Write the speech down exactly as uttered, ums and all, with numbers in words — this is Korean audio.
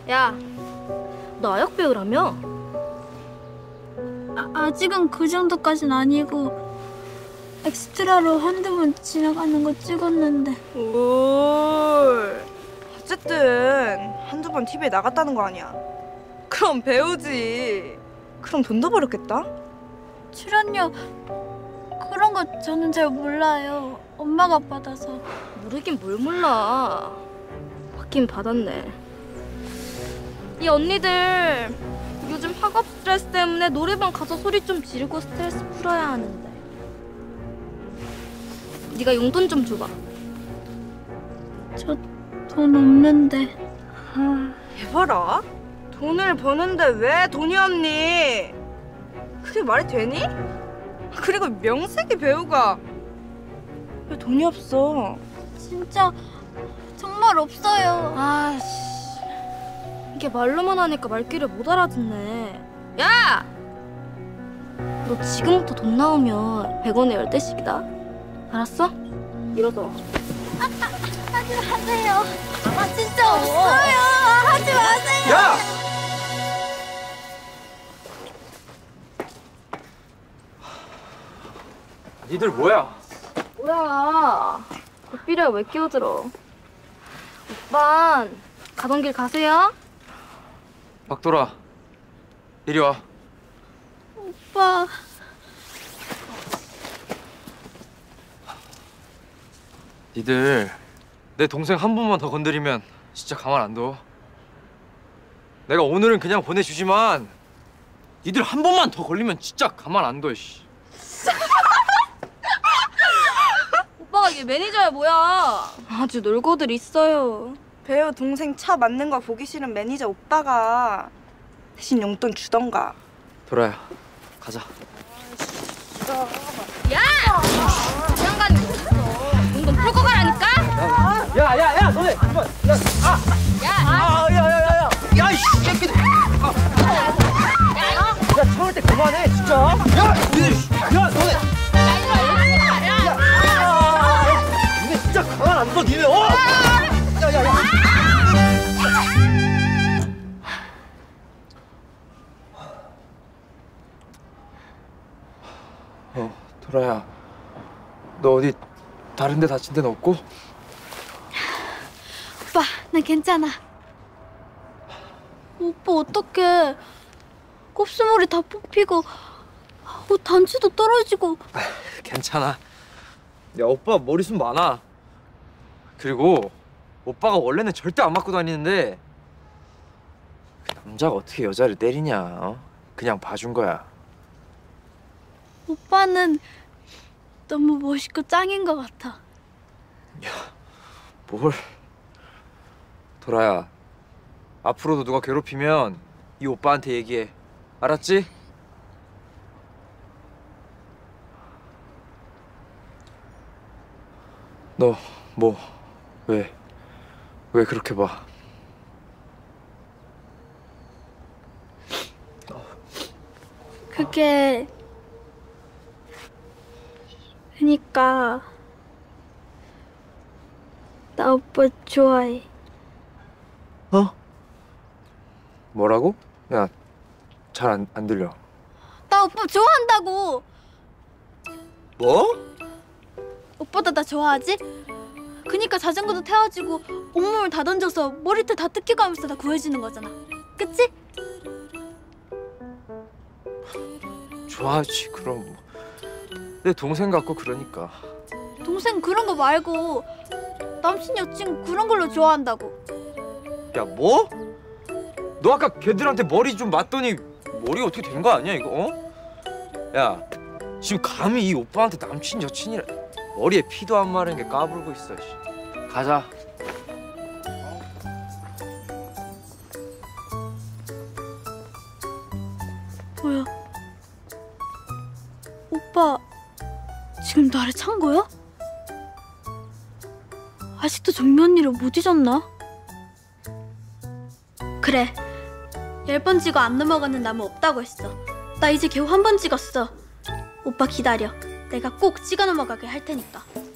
야, 너 아역 배우라며? 아, 아직은 그 정도까진 아니고 엑스트라로 한두 번 지나가는 거 찍었는데. 뭘. 어쨌든 한두 번 티비에 나갔다는 거 아니야. 그럼 배우지. 그럼 돈도 벌었겠다? 출연료 그런 거 저는 잘 몰라요. 엄마가 받아서. 모르긴 뭘 몰라. 받긴 받았네. 이 언니들 요즘 학업 스트레스 때문에 노래방 가서 소리 좀 지르고 스트레스 풀어야 하는데. 네가 용돈 좀 줘봐. 저 돈 없는데. 해봐라. 돈을 버는데 왜 돈이 없니? 그게 말이 되니? 그리고 명색이 배우가 왜 돈이 없어? 진짜 정말 없어요. 아씨, 이게 말로만 하니까 말귀를 못 알아듣네. 야! 너 지금부터 돈 나오면 백 원에 열 대씩이다. 알았어? 일어서. 하지 마세요. 아 진짜 없어요. 하지 마세요. 야! 니들 뭐야? 뭐야? 삐리야 왜 끼어들어? 오빤 가던 길 가세요. 박돌아, 이리 와. 오빠. 니들 내 동생 한 번만 더 건드리면 진짜 가만 안 둬. 내가 오늘은 그냥 보내주지만 니들 한 번만 더 걸리면 진짜 가만 안 둬. 씨. 오빠가 이게 매니저야 뭐야? 아주 놀고들 있어요. 배우 동생 차 맞는 거 보기 싫은 매니저 오빠가 대신 용돈 주던가. 돌아야, 가자. 야! 장관 용돈 풀고 가라니까? 야, 야, 야, 너네! 이거, 야, 아! 야! 아, 야, 야, 야, 야! 야, 이 새끼들! 아. 야, 참을 때 그만해, 진짜! 야! 니들! 야, 너네! 니네 진짜 가만 안 둬, 니네! 어! 야, 야, 야! 어, 도라야. 너 어디 다른 데 다친 데는 없고? 오빠, 난 괜찮아. 오빠 어떡해. 곱슬머리 다 뽑히고 옷 단추도 떨어지고. 괜찮아. 야, 오빠 머리숱 많아. 그리고 오빠가 원래는 절대 안 맞고 다니는데 그 남자가 어떻게 여자를 때리냐. 어? 그냥 봐준 거야. 오빠는 너무 멋있고 짱인 것 같아. 뭘? 도라야, 앞으로도 누가 괴롭히면 이 오빠한테 얘기해. 알았지? 너 뭐 왜? 왜 그렇게 봐? 그게 그니까 나 오빠 좋아해. 어? 뭐라고? 야, 잘 안 안 들려. 나 오빠 좋아한다고. 뭐? 오빠도 나 좋아하지? 그니까 자전거도 태워주고 온몸을 다 던져서 머리털 다 뜯겨가면서 나 구해주는 거잖아. 그치? 좋아하지. 그럼 뭐. 내 동생 같고 그러니까. 동생 그런 거 말고 남친 여친 그런 걸로 좋아한다고. 야, 뭐? 너 아까 걔들한테 머리 좀 맞더니 머리가 어떻게 된 거 아니야 이거? 어? 야, 지금 감히 이 오빠한테 남친 여친이라 머리에 피도 안 마른 게 까불고 있어. 씨. 가자. 뭐야? 오빠 지금 나를 찬 거야? 아직도 정미 언니를 못 잊었나? 그래, 열 번 찍어 안 넘어가는 나무 없다고 했어. 나 이제 겨우 한 번 찍었어. 오빠 기다려. 내가 꼭 찍어 넘어가게 할 테니까.